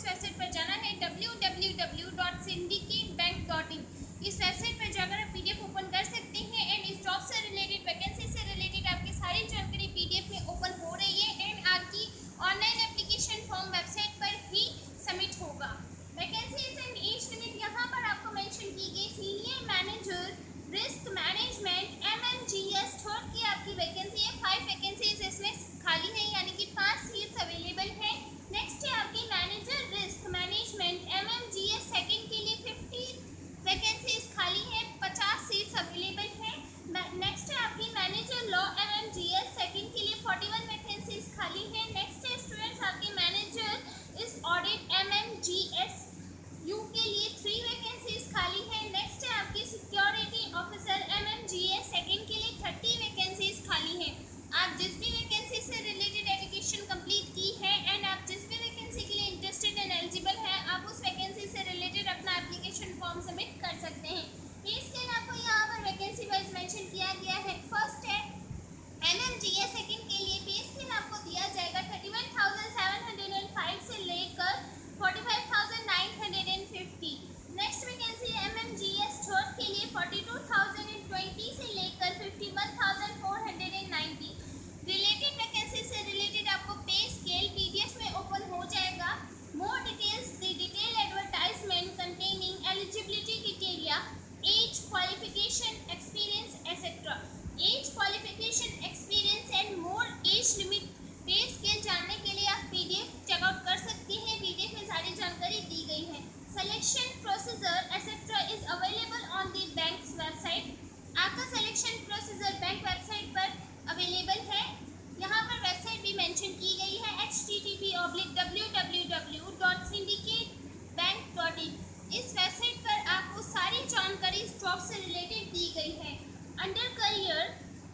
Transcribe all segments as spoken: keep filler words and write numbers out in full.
Website पर जाना है W W W dot Syndicate Bank dot in. इस वेबसाइट पर जाकर आप पीडीएफ ओपन कर सकते हैं एंड इस जॉब से रिलेटेड, वैकेंसी से रिलेटेड आपकी सारी जानकारी पीडीएफ में ओपन हो रही है एंड आपकी ऑनलाइन एप्लीकेशन फॉर्म वेबसाइट पर ही सबमिट होगा। वैकेंसीज एंड एज लिमिट यहाँ पर आपको मेंशन की गई। Senior manager risk management MMGS third की आपकी वैकेंसी है। फाइव वैकेंसीज इसमें खाली है, यानी कि पांच सीट्स अवेलेबल है। नेक्स्ट है आपकी manager risk management MMGS second के लिए फिफ्टी वैकेंसीज खाली है, पचास सीट्स अवेलेबल है। नेक्स्ट है आपकी मैनेजर लॉ एमएमजीएस सेकंड के लिए इकतालीस वैकेंसीज खाली है। नेक्स्ट है स्टूडेंट्स आपकी मैनेजर इस ऑडिट एमएमजीएस यू के लिए थ्री वैकेंसीज खाली है। नेक्स्ट है आपकी सिक्योरिटी ऑफिसर एमएमजीएस सेकंड के लिए थर्टी वैकेंसीज खाली है। आप जिस भी वैकेंसी से रिलेटेड एजुकेशन कंप्लीट की है एंड आप जिस भी वैकेंसी के लिए इंटरेस्टेड एंड एलिजिबल है, आप उस वैकेंसी से रिलेटेड अपना एप्लीकेशन फॉर्म सबमिट कर सकते हैं। पे स्केल आपको यहाँ पर वैकेंसी वाइज मेंशन किया गया है। फर्स्ट है एमएमजीएस सेकंड के लिए पे स्केल आपको दिया जाएगा thirty one thousand seven hundred and five से लेकर forty five thousand nine hundred and fifty. Next vacancy MMGS third के लिए forty two thousand and twenty से लेकर fifty one thousand four hundred and ninety. Related vacancy से related आपको pay scale PDF में open हो जाएगा। More details the detail advertisement containing eligibility criteria, age, qualification, experience etcetera. Age, qualification, experience and more age limit pay scale जानने के लिए आप PDF checkout कर सकते हैं। पीडीएफ में सारी जानकारी दी गई है। Selection procedure etcetera is available on the bank website. आपका सिलेक्शन प्रोसीजर बैंक वेबसाइट पर अवेलेबल है। यहाँ पर वेबसाइट भी मेंशन की गई है H T T P oblique W W W dot Syndicate Bank dot in. इस वेबसाइट पर आपको सारी जानकारी इस जॉब से रिलेटेड दी गई है। Under career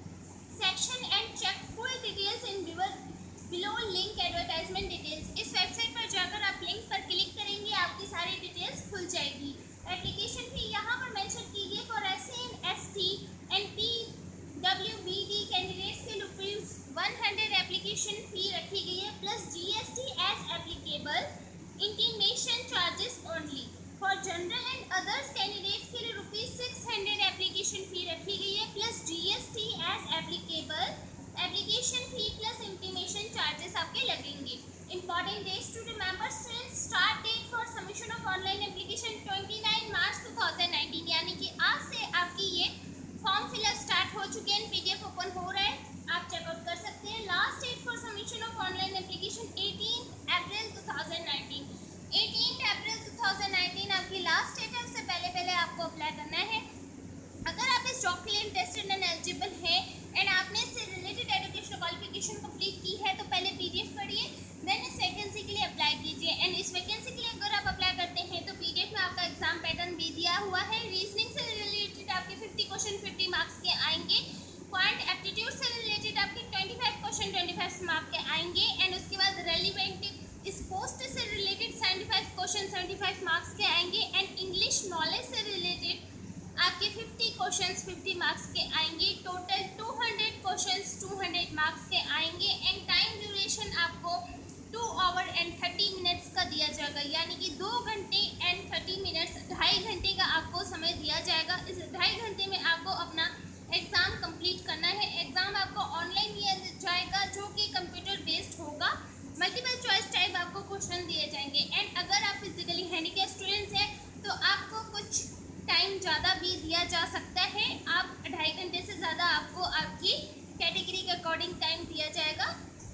section and check full details in below link advertisement details. इस वेबसाइट पर जाकर आप लिंक पर क्लिक करेंगे, आपकी सारी डिटेल्स खुल जाएगी। एप्लीकेशन फी यहाँ पर मेंशन की गई for S C and S T and P W B D candidates के rupees one hundred application fee रखी गई है plus GST as applicable. Intimation charges only for general and others candidates के लिए rupees six hundred application fee रखी गई है plus GST as applicable. Application fee plus intimation charges आपके लगेंगे। Important dates to remember students, start date for submission of online application twenty nine March two thousand nineteen, यानी कि आज से आपकी ये फॉर्म फिलअप स्टार्ट हो चुके हैं। पीडीएफ ओपन हो रहा है, आप चेकआउट कर सकते हैं। Last date for submission of online application eighteen April two thousand nineteen. Eighteen April two thousand nineteen आपकी लास्ट डेट है, उससे पहले पहले आपको अप्लाई करना है। अगर आप इस जॉब के लिए इंटरेस्टेड एंड एलिजिबल हैं एंड आपने इससे रिलेटेड एजुकेशन क्वालिफिकेशन कंप्लीट की है तो पहले पीडीएफ पढ़िए, देन इस वैकेंसी के लिए अप्लाई कीजिए। एंड इस वैकेंसी के लिए अगर आप अप्लाई करते हैं तो पीडीएफ में आपका एग्जाम पैटर्न भी दिया हुआ है। रीजनिंग से रिलेटेड आपके फिफ्टी क्वेश्चन फिफ्टी मार्क्स के आएंगे। क्वांट एप्टीट्यूड से रिलेटेड आपके twenty five question twenty five marks के आएंगे एंड उसके बाद रेलिवेंट इस पोस्ट से related seventy five question seventy five marks के आएंगे एंड इंग्लिश नॉलेज से रिलेटेड आपके फिफ्टी क्वेश्चंस फिफ्टी मार्क्स के आएंगे। Total two hundred questions two hundred marks के आएंगे एंड टाइम ड्यूरेशन आपको two hour and thirty minutes का दिया जाएगा, यानी कि दो घंटे एंड थर्टी मिनट्स, ढाई घंटे का आपको समय दिया जाएगा। इस ढाई घंटे में आपको अपना एग्ज़ाम कंप्लीट करना है। एग्ज़ाम आपको ऑनलाइन दिया जाएगा जो कि कंप्यूटर बेस्ड होगा। मल्टीपल चॉइस टाइप आपको क्वेश्चन दिए जाएंगे एंड अगर आप फिजिकली हैंडीकैप स्टूडेंट्स हैं तो आपको कुछ टाइम ज़्यादा भी दिया जा सकता है। आप ढाई घंटे से ज़्यादा आपको आपकी कैटेगरी के अकॉर्डिंग टाइम दिया जाएगा।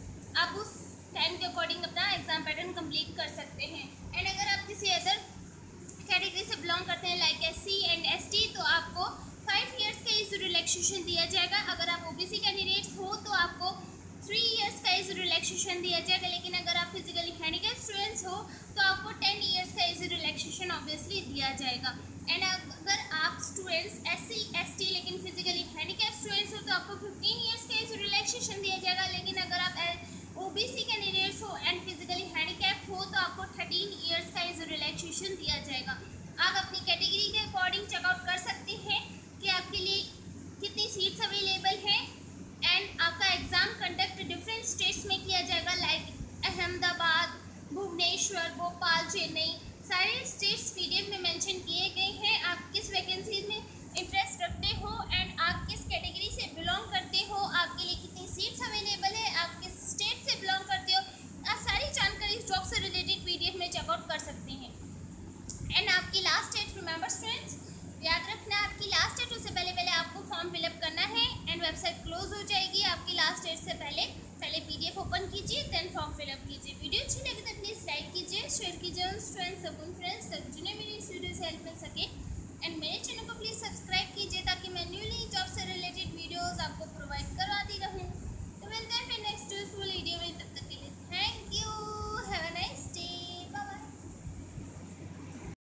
आप उस टाइम के अकॉर्डिंग अपना एग्जाम पैटर्न कंप्लीट कर सकते हैं। एंड अगर आप किसी अदर कैटेगरी से बिलोंग करते हैं like S C and S T तो आपको फाइव इयर्स का एज रिलैक्सेशन दिया जाएगा। अगर आप ओबीसी कैंडिडेट्स हो तो आपको थ्री इयर्स का एज रिलैक्सेशन दिया जाएगा। लेकिन अगर आप फिजिकली हैंडीकैप स्टूडेंट्स हो तो आपको टेन इयर्स का एज रिलैक्सेशन ऑब्वियसली दिया जाएगा। एंड अगर आप students S C S T लेकिन फिजिकली हैंडीकैप स्टूडेंट्स हो तो आपको फिफ्टीन इयर्स का एज रिलैक्सेशन दिया जाएगा। लेकिन अगर आप ओबीसी कैंडिडेट्स हो एंड फिजिकली हैंडीकैप हो तो आपको थर्टीन इयर्स का एज रिलैक्सेशन दिया जाएगा। आप अपनी कैटेगरी के अकॉर्डिंग चेकआउट कर सकते हैं कि आपके लिए कितनी सीट्स अवेलेबल हैं एंड आपका एग्ज़ाम कंडक्ट डिफरेंट स्टेट्स में किया जाएगा लाइक अहमदाबाद, भुवनेश्वर, भोपाल, चेन्नई, सारे स्टेट्स पीडीएफ में मेंशन किए गए हैं। आप किस वैकेंसी में इंटरेस्ट रखते हो एंड आप किस कैटेगरी से बिलोंग करते हो, आपके लिए कितनी सीट्स अवेलेबल है, आप किस स्टेट से बिलोंग करते हो, आप सारी जानकारी इस जॉब से रिलेटेड पीडीएफ में चेकआउट कर सकते हैं। एंड आपकी लास्ट डेट, रिमेंबर स्टूडेंट्स, याद रखना आपकी लास्ट डेट, उससे पहले पहले आपको फॉर्म फिलअप करना है एंड वेबसाइट क्लोज हो जाएगी आपकी लास्ट डेट से पहले। पहले पीडीएफ ओपन कीजिए, देन फॉर्म फिलअप कीजिए। वीडियो अच्छी लगे तो प्लीज़ लाइक कीजिए, शेयर कीजिए उन स्टूडेंट्स, सब उन फ्रेंड्स तक जिन्हें मेरी इस वीडियो से हेल्प मिल सके।